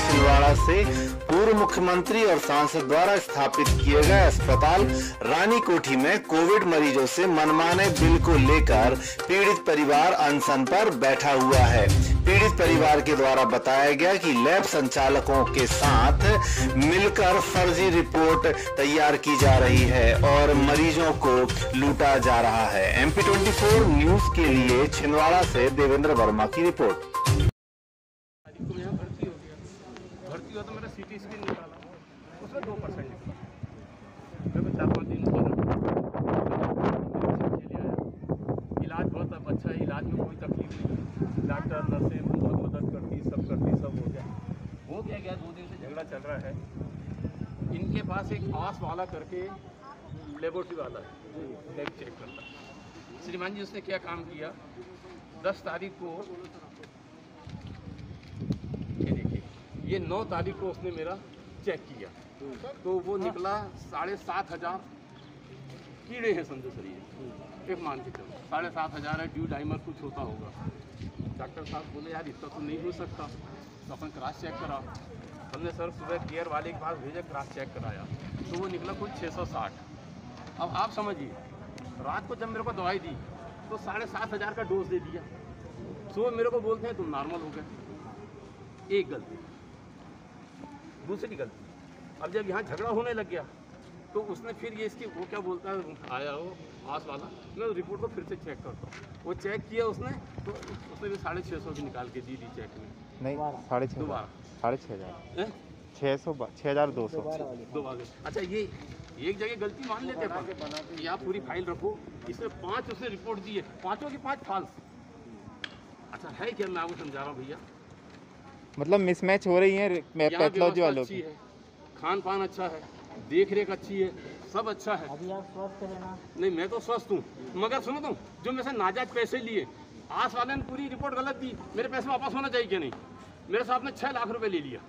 छिंदवाड़ा से पूर्व मुख्यमंत्री और सांसद द्वारा स्थापित किए गए अस्पताल रानी कोठी में कोविड मरीजों से मनमाने बिल को लेकर पीड़ित परिवार अनशन पर बैठा हुआ है। पीड़ित परिवार के द्वारा बताया गया कि लैब संचालकों के साथ मिलकर फर्जी रिपोर्ट तैयार की जा रही है और मरीजों को लूटा जा रहा है। MP24 न्यूज के लिए छिंदवाड़ा से देवेंद्र वर्मा की रिपोर्ट। भर्ती हुआ तो मेरा CT स्कैन निकाला, उसमें 2% निकला। मेरे को 4-5 दिन इलाज बहुत अच्छा है, इलाज में कोई तकलीफ नहीं, डॉक्टर नर्सें बहुत मदद करती, सब हो गया 2 दिन से झगड़ा चल रहा है। इनके पास एक आस वाला करके लेबोरेटरी वाला है, लैब चेक करता है। श्रीमान जी उसने क्या काम किया, 10 तारीख को, ये 9 तारीख को उसने मेरा चेक किया तो वो निकला 7,500 कीड़े हैं समझो शरीर, एक मान के चलो 7,500 है, ड्यू डाइमर कुछ होता होगा। डॉक्टर साहब बोले यार इतना तो नहीं हो सकता, तो अपन क्रॉस चेक करा। हमने सर सुबह केयर वाले के पास भेजा, क्रॉस चेक कराया तो वो निकला कुछ 660। अब आप समझिए, रात को जब मेरे को दवाई दी तो 7,500 का डोज दे दिया, सुबह मेरे को बोलते हैं तुम नॉर्मल हो गए। एक गलती। दूसरी गलती, अब जब यहाँ झगड़ा होने लग गया तो उसने फिर ये इसकी वो क्या बोलता है, आया वो आस वाला, मैं रिपोर्ट को फिर से चेक करता हूँ। वो चेक किया उसने तो उसने भी 650 की निकाल के दी चेक में। नहीं 6,500 6,200। अच्छा, ये एक जगह गलती मान लेते हैं, यहाँ पूरी फाइल रखो, इसमें 5 उसने रिपोर्ट दी है, 5 की 5 फॉल्स। अच्छा है क्या, मैं आपको समझा रहा हूँ भैया, मतलब मिसमैच हो रही है पैथोलॉजी वालों की। खान पान अच्छा है, देख रेख अच्छी है, सब अच्छा है। अभी आप स्वस्थ है ना? नहीं मैं तो स्वस्थ हूँ, मगर सुनो तुम, जो मेरे से नाजायज पैसे लिए, आस वाले ने पूरी रिपोर्ट गलत दी, मेरे पैसे वापस होना चाहिए क्या नहीं? मेरे साहब ने 6 लाख रुपए ले लिया।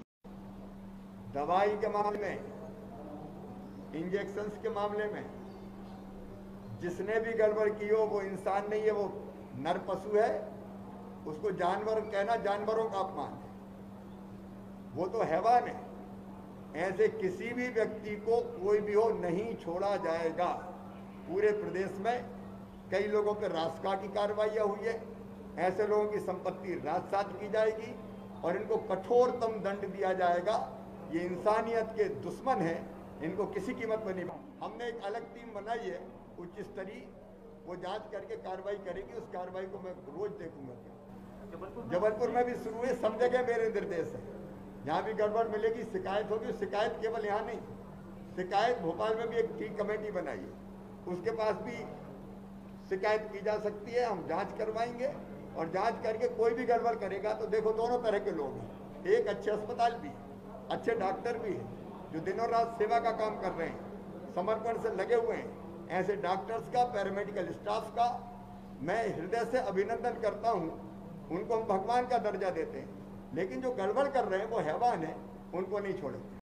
दवाई के मामले में, इंजेक्शंस के मामले में जिसने भी गड़बड़ की हो वो इंसान नहीं है, वो नर पशु है। उसको जानवर कहना जानवरों का अपमान है, वो तो हैवान है। ऐसे किसी भी व्यक्ति को कोई भी हो नहीं छोड़ा जाएगा। पूरे प्रदेश में कई लोगों पर राजकाट की कार्रवाइयाँ हुई है, ऐसे लोगों की संपत्ति राजसात की जाएगी और इनको कठोरतम दंड दिया जाएगा। ये इंसानियत के दुश्मन हैं, इनको किसी कीमत पर नहीं। हमने एक अलग टीम बनाई है उच्च स्तरीय, वो जांच करके कार्रवाई करेगी। उस कार्रवाई को मैं रोज देखूंगा। जबलपुर में भी शुरू हुए, सब जगह मेरे निर्देश है, जहाँ भी गड़बड़ मिलेगी शिकायत होगी। शिकायत केवल यहाँ नहीं, शिकायत भोपाल में भी एक टी कमेटी बनाई है, उसके पास भी शिकायत की जा सकती है। हम जांच करवाएंगे और जांच करके कोई भी गड़बड़ करेगा तो देखो दोनों तरह के लोग हैं, एक अच्छे अस्पताल भी, अच्छे डॉक्टर भी हैं जो दिनों रात सेवा का काम कर रहे हैं, समर्पण से लगे हुए हैं। ऐसे डॉक्टर्स का, पैरामेडिकल स्टाफ का मैं हृदय से अभिनंदन करता हूँ। उनको हम भगवान का दर्जा देते हैं, लेकिन जो गड़बड़ कर रहे हैं वो हैवान है, उनको नहीं छोड़ेंगे।